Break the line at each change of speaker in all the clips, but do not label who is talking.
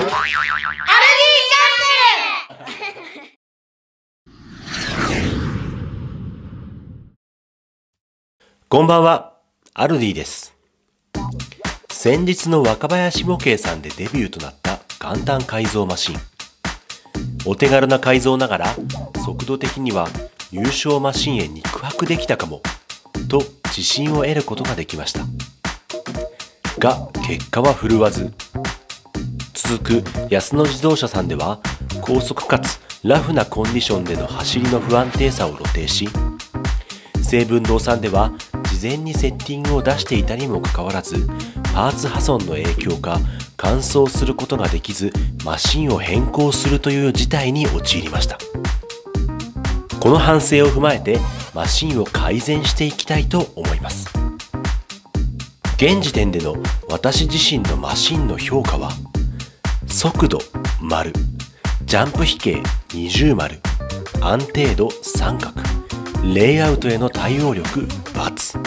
こんばんは、アルディです。先日の若林模型さんでデビューとなった簡単改造マシン。お手軽な改造ながら速度的には優勝マシンへ肉薄できたかもと自信を得ることができました。が結果は振るわず、続く安野自動車さんでは高速かつラフなコンディションでの走りの不安定さを露呈し、成文堂さんでは事前にセッティングを出していたにもかかわらず、パーツ破損の影響か完走することができず、マシンを変更するという事態に陥りました。この反省を踏まえてマシンを改善していきたいと思います。現時点での私自身のマシンの評価は、速度丸、ジャンプ飛型20丸、安定度三角、レイアウトへの対応力×。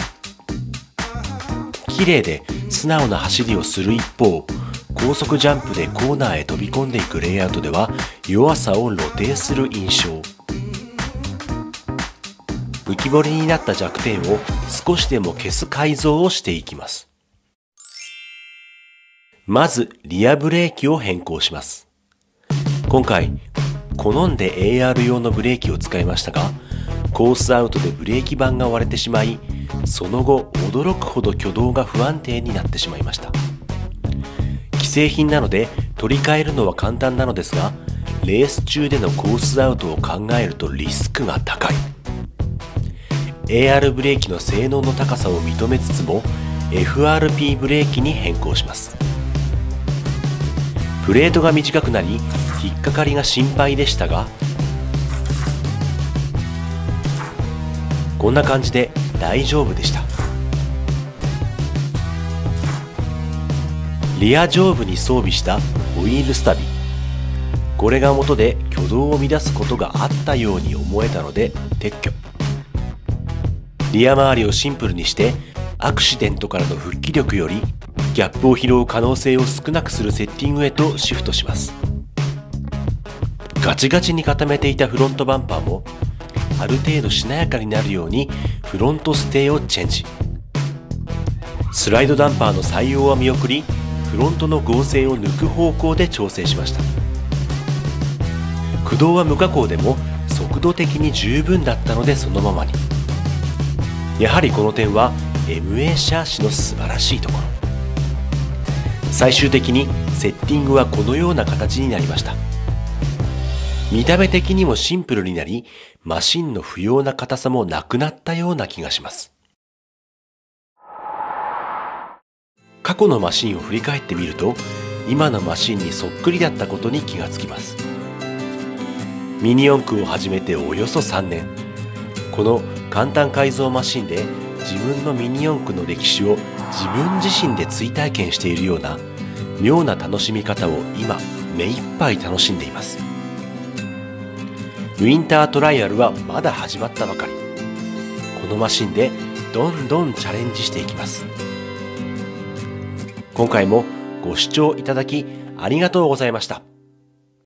綺麗で素直な走りをする一方、高速ジャンプでコーナーへ飛び込んでいくレイアウトでは弱さを露呈する印象。浮き彫りになった弱点を少しでも消す改造をしていきます。まずリアブレーキを変更します。今回好んで AR 用のブレーキを使いましたが、コースアウトでブレーキ板が割れてしまい、その後驚くほど挙動が不安定になってしまいました。既製品なので取り替えるのは簡単なのですが、レース中でのコースアウトを考えるとリスクが高い。 AR ブレーキの性能の高さを認めつつも FRP ブレーキに変更します。プレートが短くなり引っかかりが心配でしたが、こんな感じで大丈夫でした。リア上部に装備したホイールスタビ、これが元で挙動を乱すことがあったように思えたので撤去。リア周りをシンプルにしてアクシデントからの復帰力よりギャップを拾う可能性を少なくするセッティングへとシフトします。ガチガチに固めていたフロントバンパーもある程度しなやかになるようにフロントステーをチェンジ。スライドダンパーの採用は見送り、フロントの剛性を抜く方向で調整しました。駆動は無加工でも速度的に十分だったのでそのままに。やはりこの点は MA シャーシの素晴らしいところ。最終的にセッティングはこのような形になりました。見た目的にもシンプルになり、マシンの不要な硬さもなくなったような気がします。過去のマシンを振り返ってみると、今のマシンにそっくりだったことに気がつきます。ミニ四駆を始めておよそ3年。この簡単改造マシンで自分のミニ四駆の歴史を自分自身で追体験しているような妙な楽しみ方を今目いっぱい楽しんでいます。ウィンタートライアルはまだ始まったばかり。このマシンでどんどんチャレンジしていきます。今回もご視聴いただきありがとうございました。